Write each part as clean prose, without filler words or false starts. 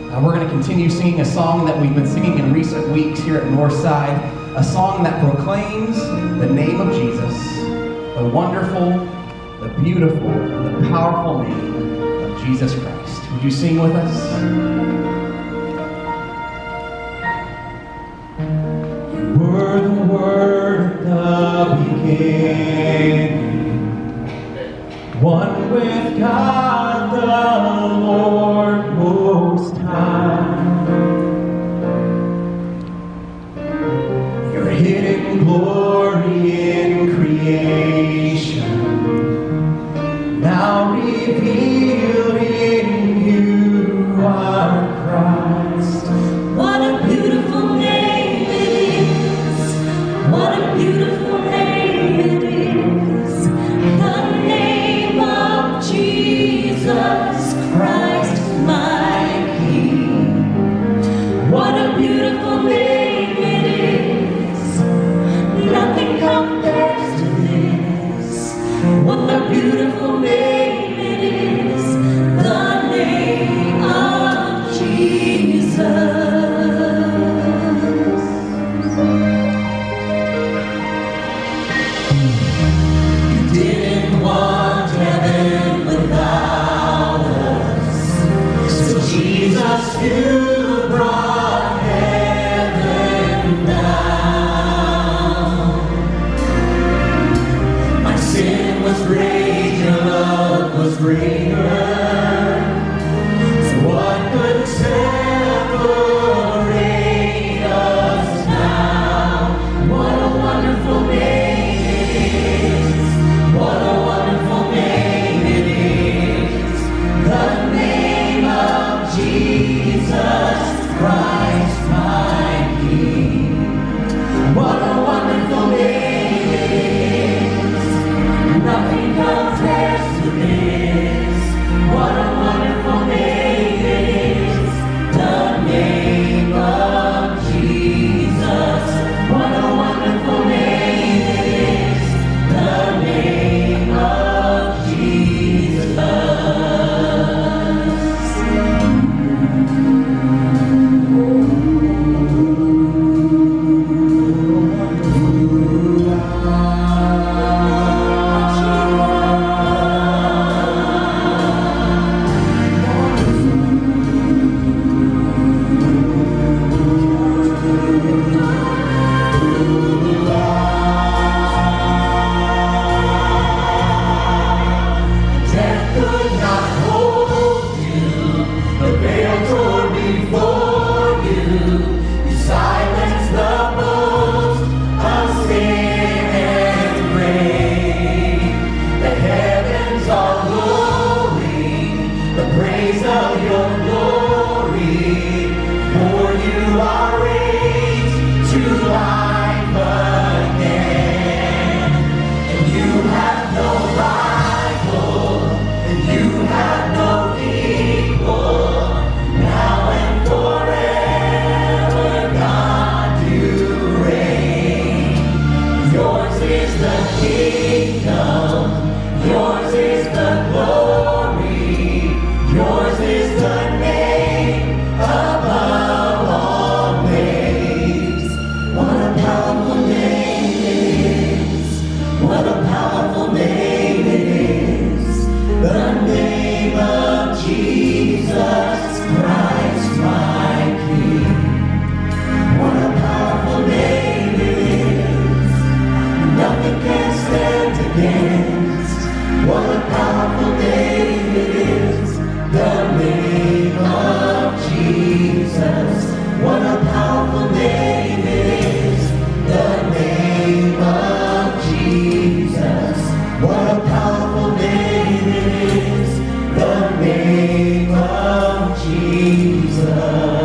We're going to continue singing a song that we've been singing in recent weeks here at Northside, a song that proclaims the name of Jesus, the wonderful, the beautiful, and the powerful name of Jesus Christ. Would you sing with us? You were the Word at the beginning, one with God the Lord Most High. Your hidden glory in creation, now revealed in you are Christ. What a beautiful name it is! What a beautiful name it is! The name of Jesus Christ, my King. What a beautiful name it is! Nothing compares to this. What a beautiful name it is! The name of Jesus. You didn't want heaven without us, so Jesus, you brought heaven down. My sin was great, your love was greater. So what could separate us now? What a wonderful name it is! What a wonderful name it is! The name of Jesus Christ, my King. What a wonderful name it is! Nothing compares to this. What a wonderful name it is! The name of Jesus. What a wonderful name it is! The name of Jesus. Death could not hold you, the veil tore before you. You silenced the boast of sin and grave. The heavens are rolling the praise of your glory. For you are raised to life again, and you have no rival, and you have no equal. Now and forever, God, you reign. Yours is the kingdom, yours is the glory, yours is the name above all names. What a powerful name it is! What a powerful name it is! The name of Jesus Christ, my King. What a powerful name it is! Nothing can stand against. What a powerful name it is! The name of Jesus. What a powerful name it is! The name of Jesus. What a powerful name it is! The name of Jesus.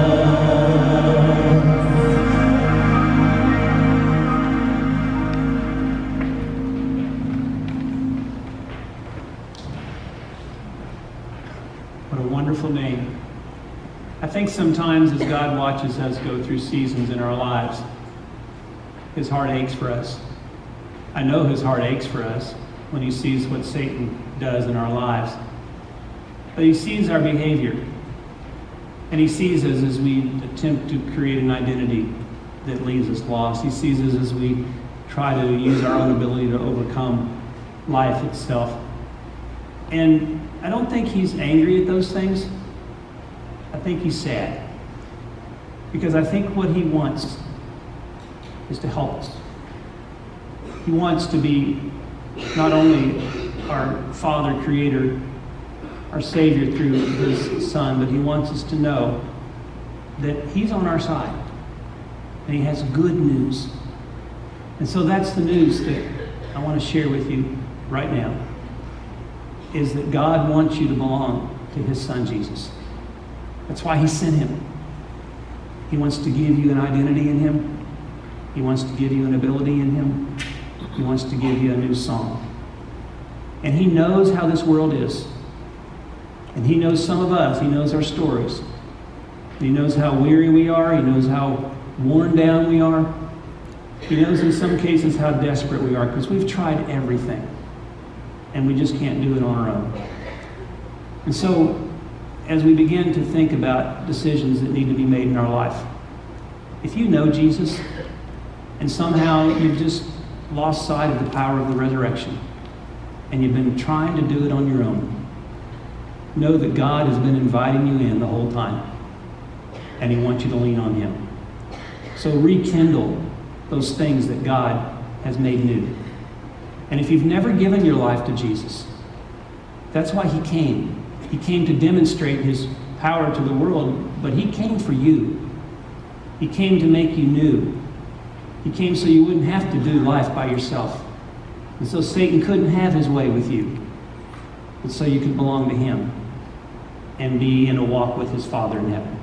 What a wonderful name. I think sometimes as God watches us go through seasons in our lives, his heart aches for us. I know his heart aches for us when he sees what Satan does in our lives. But he sees our behavior. And he sees us as we attempt to create an identity that leaves us lost. He sees us as we try to use our own ability to overcome life itself. And I don't think he's angry at those things. I think he's sad. Because I think what he wants is to help us. He wants to be not only our Father, Creator, our Savior through His Son, but He wants us to know that He's on our side. And He has good news. And so that's the news that I want to share with you right now, is that God wants you to belong to His Son, Jesus. That's why He sent Him. He wants to give you an identity in Him. He wants to give you an ability in Him. He wants to give you a new song. And He knows how this world is. And He knows some of us. He knows our stories. He knows how weary we are. He knows how worn down we are. He knows in some cases how desperate we are, because we've tried everything. And we just can't do it on our own. And so, as we begin to think about decisions that need to be made in our life, if you know Jesus, and somehow you've just lost sight of the power of the resurrection, and you've been trying to do it on your own, know that God has been inviting you in the whole time, and He wants you to lean on Him. So rekindle those things that God has made new. And if you've never given your life to Jesus, that's why He came. He came to demonstrate His power to the world, but He came for you. He came to make you new. He came so you wouldn't have to do life by yourself. And so Satan couldn't have his way with you. But so you could belong to Him and be in a walk with His Father in heaven.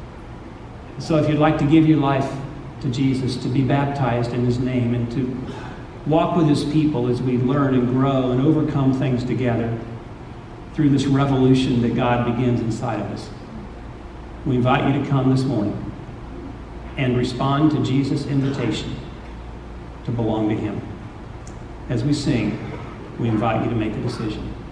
So if you'd like to give your life to Jesus, to be baptized in His name, and to walk with His people as we learn and grow and overcome things together through this revolution that God begins inside of us, we invite you to come this morning and respond to Jesus' invitation to belong to Him. As we sing, we invite you to make a decision.